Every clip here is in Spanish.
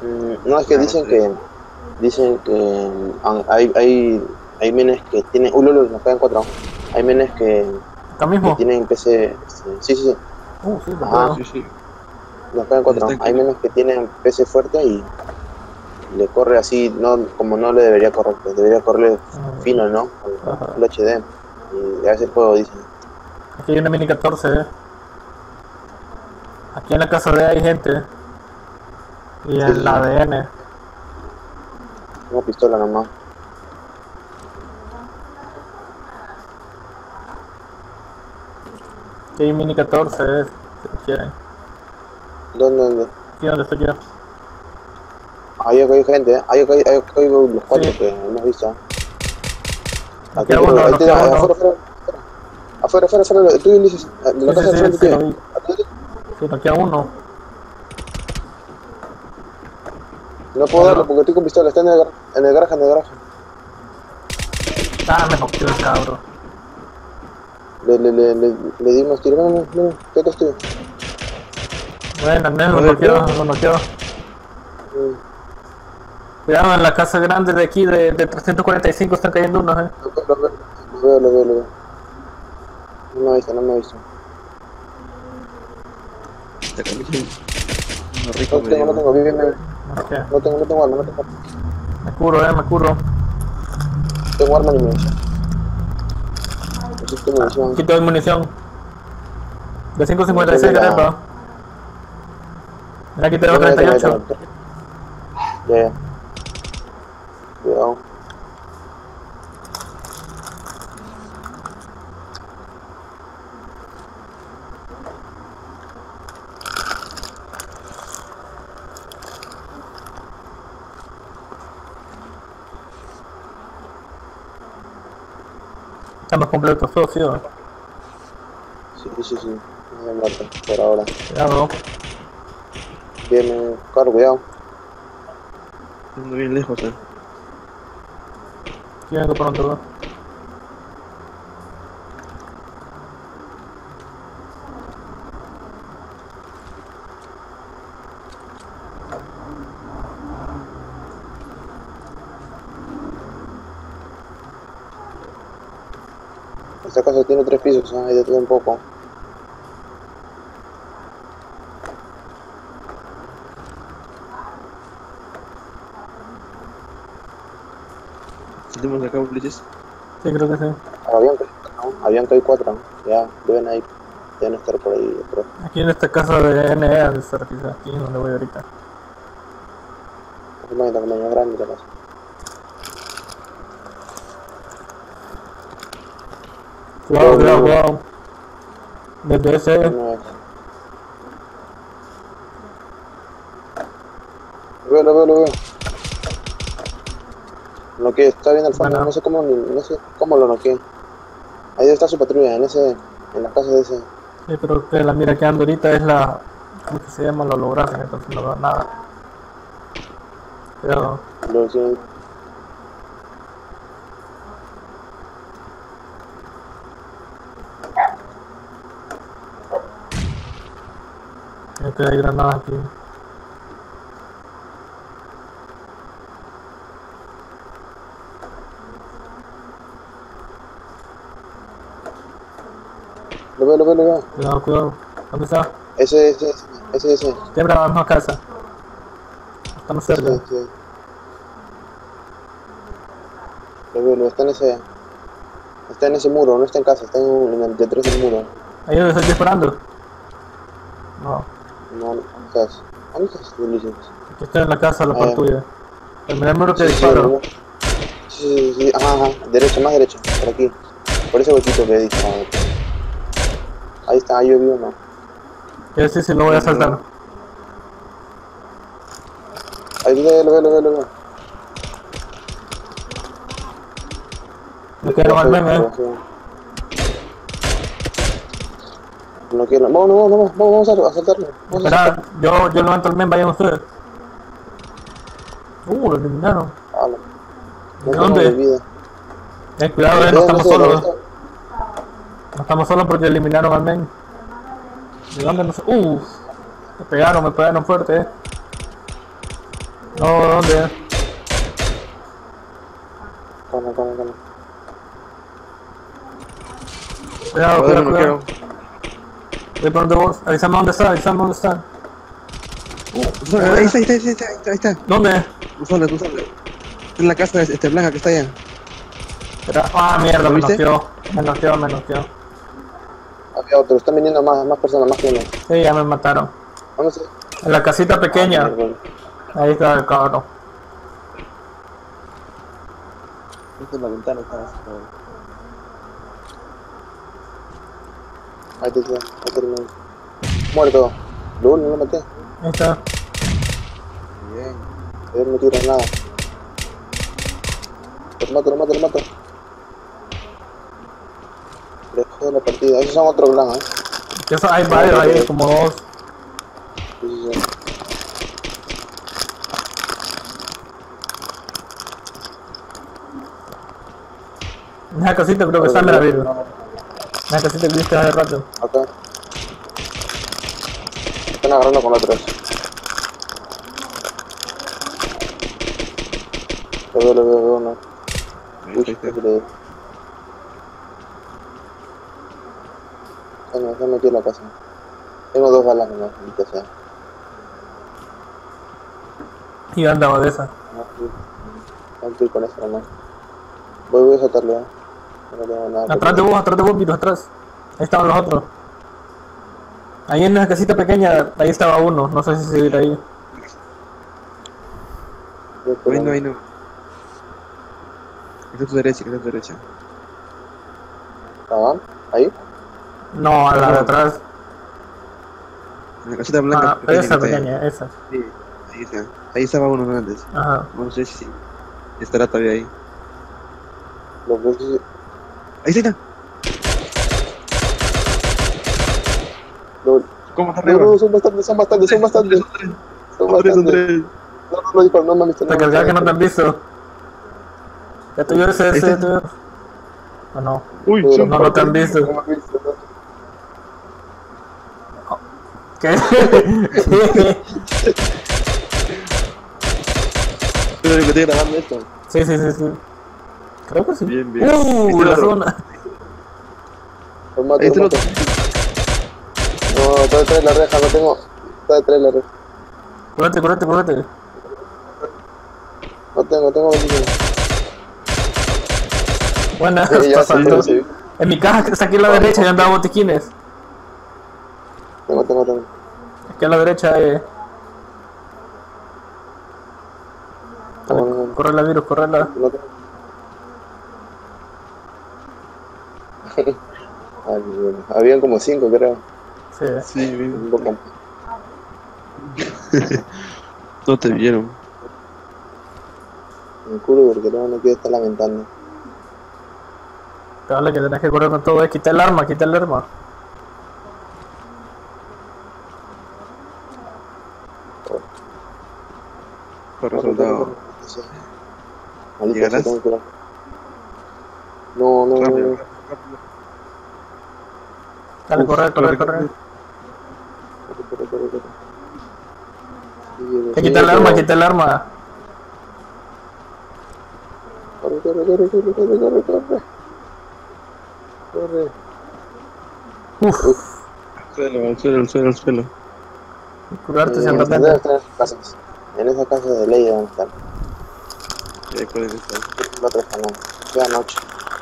No, es que dicen que hay menes que tienen, lolo, nos caen cuatro. Hay menes Acá que mismo. tienen PC, sí, sí, sí, Sí, lo ajá, puedo. Sí, sí. nos caen ¿Dónde cuatro. están? Hay menes que tienen PC fuerte y le corre así, no, como no le debería correr, pues debería correrle fino, ¿no? Con Ajá. Full HD. Y a ese juego dicen, Aquí hay una mini 14, Aquí en la casa de hay gente. Y sí, en sí, la sí, ADN. una pistola nomás. Aquí hay mini 14, si lo quieren. ¿Dónde? Aquí donde estoy yo. Ahí acá hay gente, acá hay los Sí, cuatro que hemos visto. nos Aquí queda creo, uno, ahí nos tiene, queda uno. afuera, tú dices, de la Sí, sí, casa de sí, frente sí, lo tiene. vi. Sí, nos queda uno. No puedo darle Bueno, porque estoy con pistola, está en el garaje, en el garaje. me noqueó el cabro. Le di unos tiros, no, ¿qué acá estoy? Bueno, al menos A ver, ¿cómo? lo noqueó. Mm, Cuidado, en la casa grande de aquí de 345 están cayendo unos, lo veo. No me avisa, no me avisa. Esta camisa una rica me No dio, ¿eh? tengo, bien, bien. Ok. No tengo arma, no tengo arma. Me curo. Tengo arma ni munición. Necesito munición. Aquí te doy munición. De Munición de 5.56 querés, la... va. Mira, aquí tengo 38. Ya. Cuidado. Estamos completos todos, sí, va. Sí. No me muerto por ahora. Cuidado. Viene, claro, cuidado. Ando bien lejos, ¿eh? Aquí vengo pronto, va. Esta casa tiene 3 pisos, hay de todo un poco. Salimos de acá, Ulises. Sí, creo que sí. Habían que hay cuatro, ¿no? Ya, deben estar por ahí, creo. Aquí en esta casa de NE, de estar quizás aquí donde voy ahorita. Tamaño grande la casa. Cuidado. Desde ese. No es. Lo veo. Lo que está bien al fondo, Bueno, no sé cómo lo noqueé. Ahí está su patrulla, en la casa de ese. sí, pero que la mira que ando ahorita es la. ¿Cómo que se llama? La holográfica, entonces no veo nada. Cuidado. Lo que- Creo que hay granadas aquí. Lo veo. Cuidado. ¿Dónde está? Ese. Siempre a la misma casa. Estamos cerca. Sí. Está está en ese muro, no está en casa, está detrás del muro. Ahí donde estoy disparando. No, No estás. ¿Dónde estás, Ulises? aquí estoy en la casa, la Ah, par ya. tuya. El primer muro que Sí, disparo. ajá, derecha, más derecha, por aquí. Por ese huequito que he dicho. Ahí está, ahí yo vi uno. Quiero decir si lo voy a saltar. Ahí lo veo. Me quedo al meme. No quiero. Vamos a saltarlo. Vamos a saltarlo. Espera, yo levanto el meme, vayan ustedes. Lo eliminaron. Habla. ¿De No tengo dónde? vida. Cuidado, no estamos solos. No estamos solos porque eliminaron al men. ¿De dónde? No sé. Me pegaron fuerte, No, ¿dónde? Calma. Cuidado, Joder, cuidado, no cuidado. quiero. Voy por donde vos. Avísame dónde está. Ahí está. ¿Dónde? Tú sola. En la casa blanca que está allá. Espera. Ah, mierda, ¿Lo me viste? noqueó. Había otro, están viniendo más personas, más que uno. Sí, ya me mataron. Vamos En la casita pequeña. Ahí está el cabrón. Esta es la ventana, está así. Ahí terminó. Muerto. No lo maté. Ahí está. Bien. Él no tira nada. Lo mato. Le jode la partida. Esos son otros blancos, Que eso, hay varios ahí, como dos. Sí. En esa casita creo que está, mira, virus. En esa casita que viste hace rato. Acá. Están agarrando con otros. Lo veo uno. Uy, Ahí está. Se metió en la casa. Tengo 2 balas nomás, maldita sea. Y andaba de esa. No estoy con eso nomás. Voy a saltarle, No tengo nada. Atrás de vos, virus, atrás. Ahí estaban los otros. Ahí en esa casita pequeña, ahí estaba uno. No sé si seguir ahí. Ahí no. Está a tu derecha. ¿Estaban? ¿Ahí? No, a la de atrás. En la casita blanca. Ah, esa que está allá. pequeña, esa. Sí, ahí está. Ahí estaba uno antes. Ajá. No sé si estará todavía ahí. Lo que sí. Ahí está. ¿Cómo está arriba? No, son bastantes. Son bastantes. No disparo, no me han visto. Te cargas que no te han visto. Ya te vio ese, ya te vio. ¿O no? Uy, No te han visto. No me han visto, ¿no? ¿Qué? Pero que estoy grabando esto. Sí. Creo que sí. Bien. La zona. Lo mato, Ahí está el lo otro. mato. No, está detrás de la reja, no tengo. Está detrás de la reja. Cúrate. No tengo bendición. Buena, Sí, ya pasando. sí. En mi caja que está aquí a la derecha, ya andaba botiquines. Tengo. Aquí a la derecha, No. Corre virus, correla. No tengo. Ay, bueno. Habían como 5, creo. Sí. Sí, bien. Un poco. No te vieron. Me curo porque no quiero estar lamentando. Te vale que tenés que correr con todo, quita el arma. Corre, soldado. Maldita ¿Llegarás? sea, tengo que curar. No. Rápido. Dale, corre. Corre. Que quita el arma. Corre. Uf, Al suelo. curarte si Debe andas estar en esas casas. En esa casa de ley deben estar. Ahí pueden estar. La otra canal. Ya noche.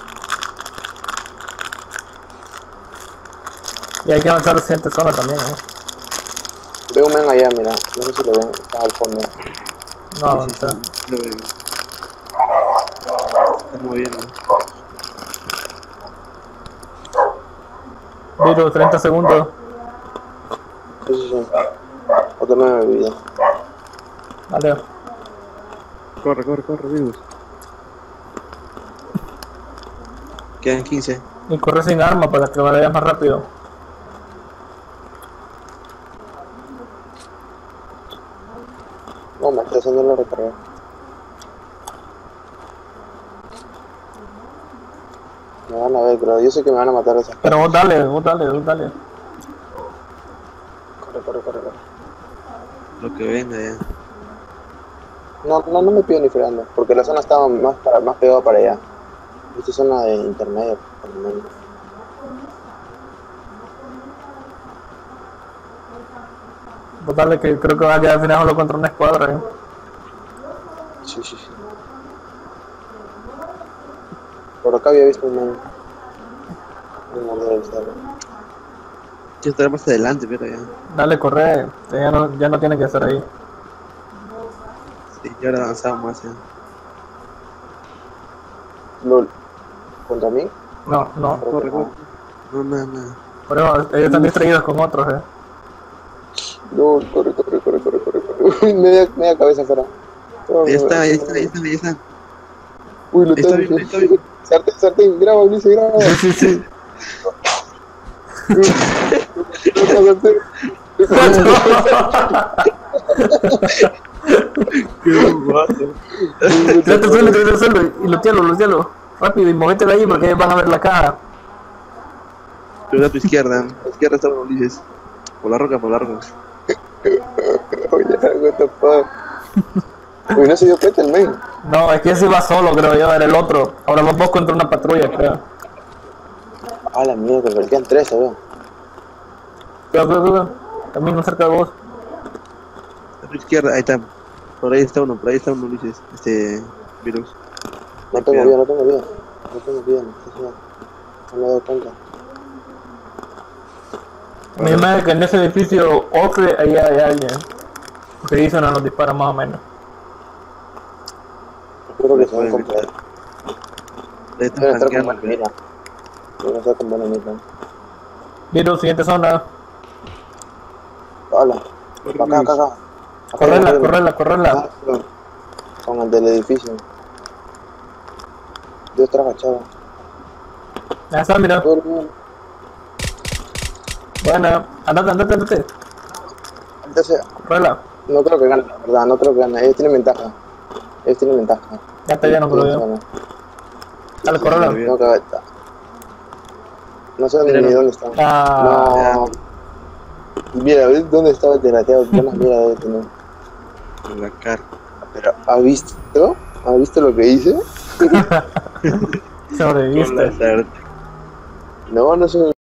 Y hay que avanzar la siguiente zona también, Veo un men allá, mira. No sé si lo ven. Está al fondo. No, avanzar. Lo veo. Está moviendo. Virus, 30 segundos. Sí. Otra nueva bebida. Dale. Corre, virus. Quedan 15. Y corre sin arma para que vaya más rápido. No, me está haciendo la recarga. Me van a ver, pero yo sé que me van a matar esas. Pero vos dale. Corre. Lo que venga ya. No me pido ni fregando, porque la zona estaba más pegada para allá. Esta es zona de intermedio, por lo menos. Pues dale, que creo que va a quedar al final solo contra una escuadra, ¿eh? Sí. Por acá había visto un debe estar. Yo estaré más adelante, pero ya. Dale, corre, ya no tiene que estar ahí. Sí, ya ahora avanzamos más ya. LOL. ¿Contra mí? No. Corre. No, nada. Por eso, ellos están distraídos con otros, LOL, corre. Uy, media cabeza afuera. Ahí está. Uy, lo Ahí está tengo. bien. Sartén, graba, Ulises, graba. Sí. Sartén. Qué guapo. Trata el suelo y lutealo. Rápido y movete de ahí porque van a ver la caja. Pero a tu izquierda. A la izquierda está Ulises. Por la roca. Oye, what the fuck. Uy, no se dio cuenta el men. No, es que ese va solo, creo yo, era el otro. Ahora los dos contra una patrulla, creo. Ah, la mierda, pero quedan 3, ¿sabes? Cuidado. Camino cerca de vos. A tu izquierda, ahí está. Por ahí está uno, Ulises. Virus. No tengo vida. No me he dado cuenta. Me imagino que en ese edificio ocre ahí hay alguien. Porque ahí suenan los disparos más o menos. Espero que se den cuenta. Ahí está Deben estar con flanqueando, buena mira. Deben estar con buena mira. Virus, siguiente zona. Hola. Acá. Correla. Ah, con el del edificio. Yo estoy agachado. Ya está, mira. Todo bien. Bueno, andate. Entonces, Correla. no creo que gane, la verdad, no creo que gane. Ellos tienen ventaja. Ya está lleno, creo yo. Dale, correla. No, que está. No sé ni dónde está. Ah, No. Mira, ¿ves dónde estaba el desgraciado? Buenas mira debe tener. En la cara. Pero, ¿has visto? ¿Has visto lo que hice? sobreviviste. Con la sartén. No sé.